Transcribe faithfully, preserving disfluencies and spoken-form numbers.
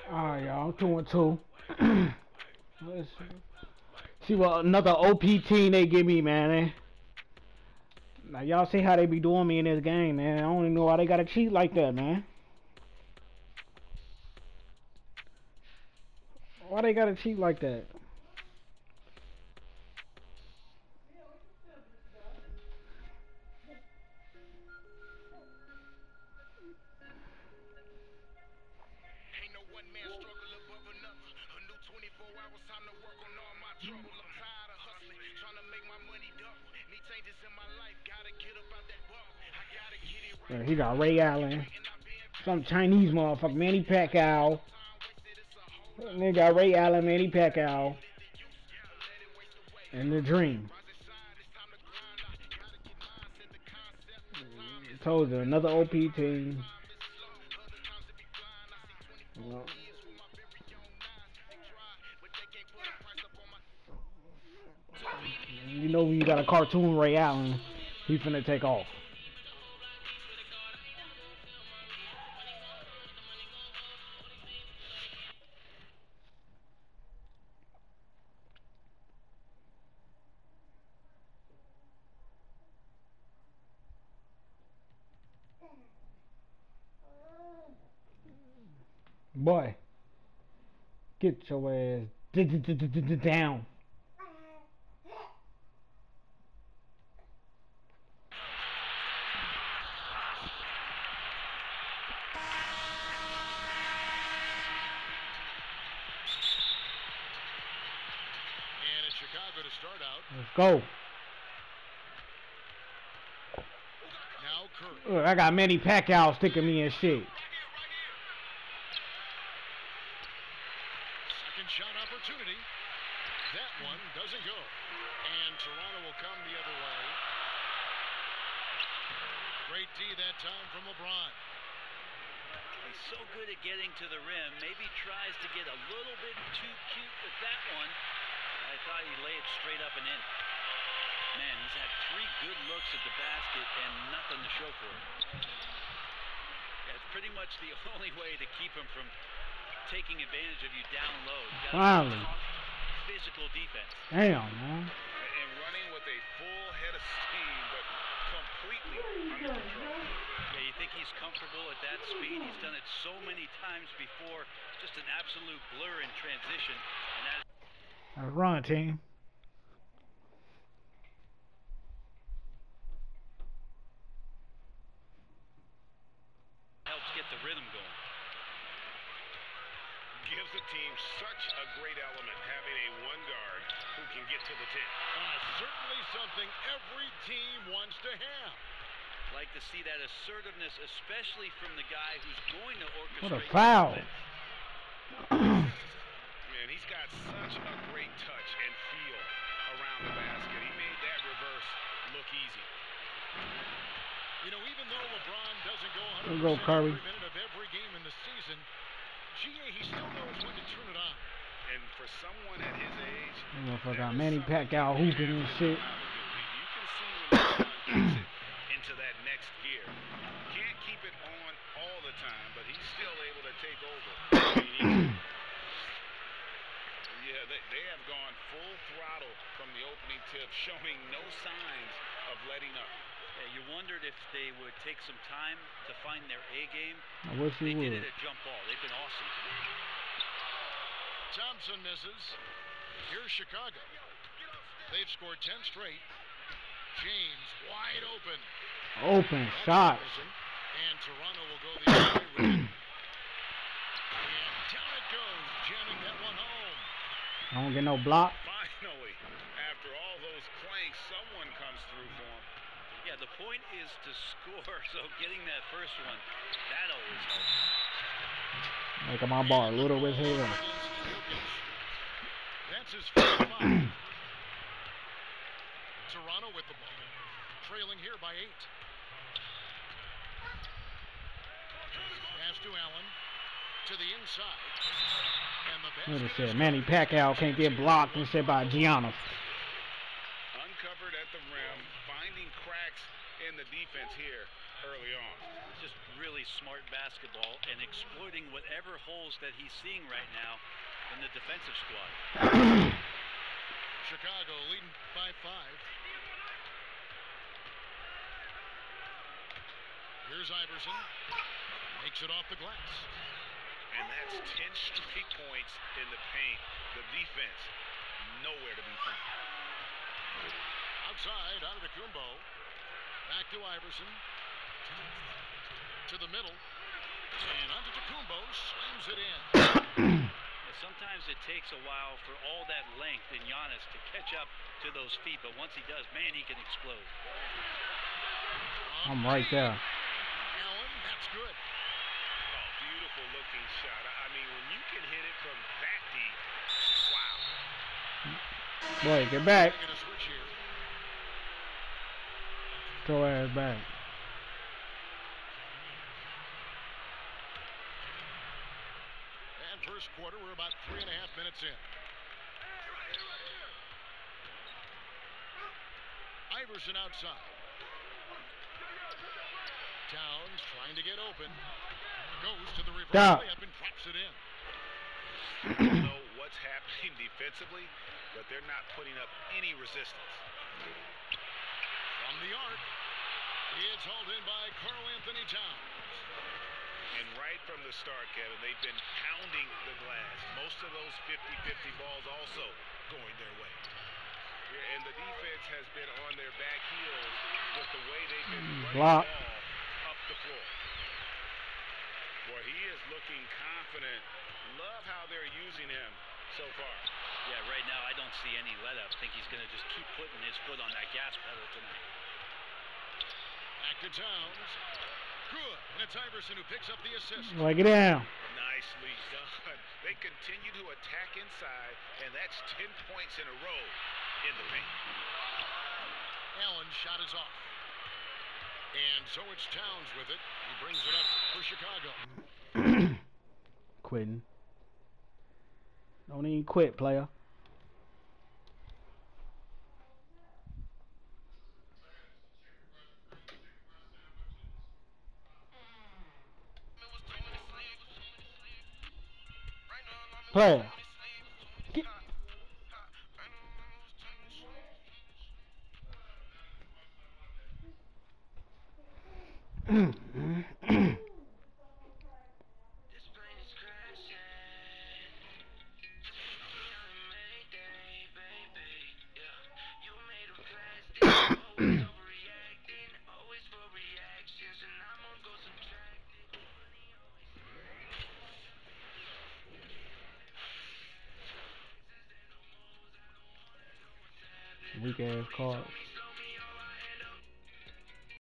Alright, y'all. Two and two. Let's see what another O P team they give me, man. Eh? Now y'all see how they be doing me in this game, man. I don't even know why they gotta cheat like that, man. Why they gotta cheat like that? Yeah, he got Ray Allen. Some Chinese motherfucker, Manny Pacquiao. They got Ray Allen, Manny Pacquiao. And the Dream. Told you, another O P team. Well, you know when you got a cartoon Ray Allen, he finna take off. Boy, get your ass down. And it's Chicago to start out. Let's go. Now Curry. Look, I got Manny Pacquiao sticking me in shit. Second shot opportunity. That one doesn't go. And Toronto will come the other way. Great D that time from LeBron. He's so good at getting to the rim. Maybe tries to get a little bit too cute with that one. I thought he'd lay it straight up and in. Man, he's had three good looks at the basket and nothing to show for it. Yeah, it's pretty much the only way to keep him from taking advantage of you down low. You Finally. Physical defense. Damn, man. And running with a full head of steam, but completely under control. Yeah, you think he's comfortable at that speed? He's done it so many times before. Just an absolute blur in transition. And that Let's run, team. helps get the rhythm going. Gives the team such a great element, having a one guard who can get to the tin. Uh, certainly something every team wants to have. Like to see that assertiveness, especially from the guy who's going to orchestrate. What a foul. Man, he's got such a great touch and feel around the basket. He made that reverse look easy. You know, even though LeBron doesn't go one hundred Go, percent Curry. every minute of every game in the season, G A, he still knows when to turn it on. And for someone at his age, That motherfucker got Manny Pacquiao hooping and shit. you can see when LeBron takes it into that next gear. Can't keep it on all the time, but he's still able to take over. Yeah, they, they have gone full throttle from the opening tip, showing no signs of letting up. Yeah, you wondered if they would take some time to find their A game. I wish he They would. did it at jump ball. They've been awesome tonight. Thompson misses. Here's Chicago. They've scored ten straight. James wide open. Open shot. And Toronto will go the other way with it. And down it goes, jamming that one home. I don't get no block. Finally, after all those clanks, someone comes through for him. Yeah, the point is to score, so getting that first one, that always helps. Like my bar, little with hair. That's his first foul. Toronto with the ball. Trailing here by eight. Pass to Allen. To the inside. And the What it basket said, Manny Pacquiao can't get blocked and said by Giannis. Uncovered at the rim, finding cracks in the defense here early on. Just really really smart basketball and exploiting whatever holes that he's seeing right now in the defensive squad. Chicago leading by five. Here's Iverson. Makes it off the glass. And that's ten straight points in the paint. The defense, nowhere to be found. Outside, out of the Kumbo. Back to Iverson. To the middle. And onto Kumbo. Slams it in. Sometimes it takes a while for all that length in Giannis to catch up to those feet, but once he does, man, he can explode. I'm right there. Allen, that's good. Oh, beautiful looking shot. I mean, when you can hit it from that deep, wow. Boy, get back. Taking a switch here. Throw ass back. And first quarter, we're about three and a half minutes in. Iverson outside. Towns trying to get open. Goes to the reverse Stop. layup and drops it in. I don't know what's happening defensively, but they're not putting up any resistance. From the arc, it's hauled in by Karl Anthony Towns. And right from the start, Kevin, they've been pounding the glass. Most of those fifty fifty balls also going their way. Yeah, and the defense has been on their back heels with the way they've been running Block. the ball up the floor. Boy, he is looking confident. Love how they're using him so far. Yeah, right now I don't see any let up. Think he's going to just keep putting his foot on that gas pedal tonight. Back to Towns. Good. And it's Iverson who picks up the assist. Break it down. Nicely done. They continue to attack inside, and that's ten points in a row in the paint. Allen's shot is off. And so it's Towns with it. He brings it up for Chicago. Quitting. Don't even quit, player. Player. Get. Weak ass cards.